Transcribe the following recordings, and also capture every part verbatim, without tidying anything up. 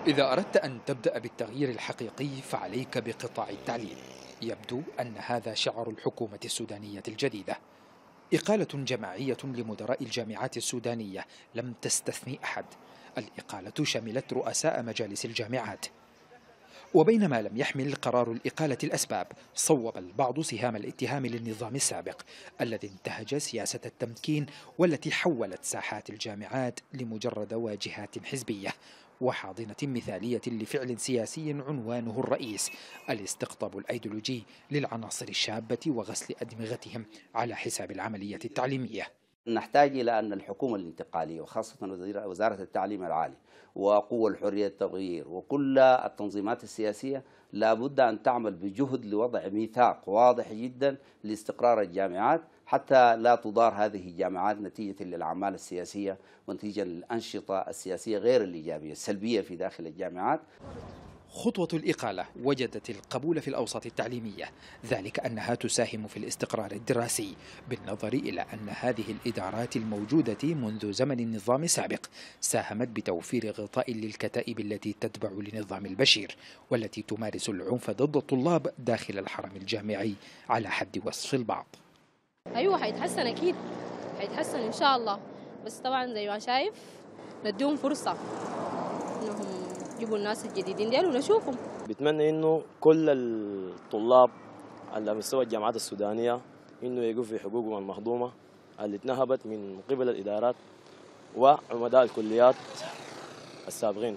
إذا أردت أن تبدأ بالتغيير الحقيقي فعليك بقطاع التعليم. يبدو أن هذا شعار الحكومة السودانية الجديدة. إقالة جماعية لمدراء الجامعات السودانية لم تستثني أحد. الإقالة شملت رؤساء مجالس الجامعات. وبينما لم يحمل قرار الإقالة الأسباب، صوب البعض سهام الاتهام للنظام السابق الذي انتهج سياسة التمكين والتي حولت ساحات الجامعات لمجرد واجهات حزبية وحاضنة مثالية لفعل سياسي عنوانه الرئيس الاستقطاب الأيديولوجي للعناصر الشابة وغسل أدمغتهم على حساب العملية التعليمية. نحتاج إلى أن الحكومة الانتقالية وخاصة وزارة التعليم العالي وقوى الحرية التغيير وكل التنظيمات السياسية لابد أن تعمل بجهد لوضع ميثاق واضح جدا لاستقرار الجامعات حتى لا تضار هذه الجامعات نتيجة للأعمال السياسية ونتيجة للأنشطة السياسية غير الإيجابية السلبية في داخل الجامعات. خطوة الإقالة وجدت القبول في الأوساط التعليمية، ذلك أنها تساهم في الاستقرار الدراسي، بالنظر إلى أن هذه الإدارات الموجودة منذ زمن النظام السابق ساهمت بتوفير غطاء للكتائب التي تتبع لنظام البشير والتي تمارس العنف ضد الطلاب داخل الحرم الجامعي على حد وصف البعض. أيوة حيتحسن أكيد، حيتحسن إن شاء الله، بس طبعا زي ما شايف نديهم فرصة إنهم يجيبوا الناس الجديدين ديل ونشوفهم. بتمنى إنه كل الطلاب على مستوى الجامعات السودانية إنه يقف في حقوقهم المهضومة اللي اتنهبت من قبل الإدارات وعمداء الكليات السابقين.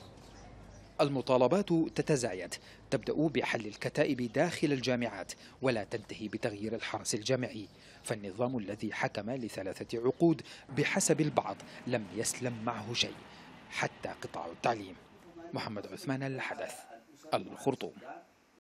المطالبات تتزايد، تبدأ بحل الكتائب داخل الجامعات ولا تنتهي بتغيير الحرس الجامعي، فالنظام الذي حكم لثلاثة عقود بحسب البعض لم يسلم معه شيء حتى قطاع التعليم. محمد عثمان، الحدث، الخرطوم.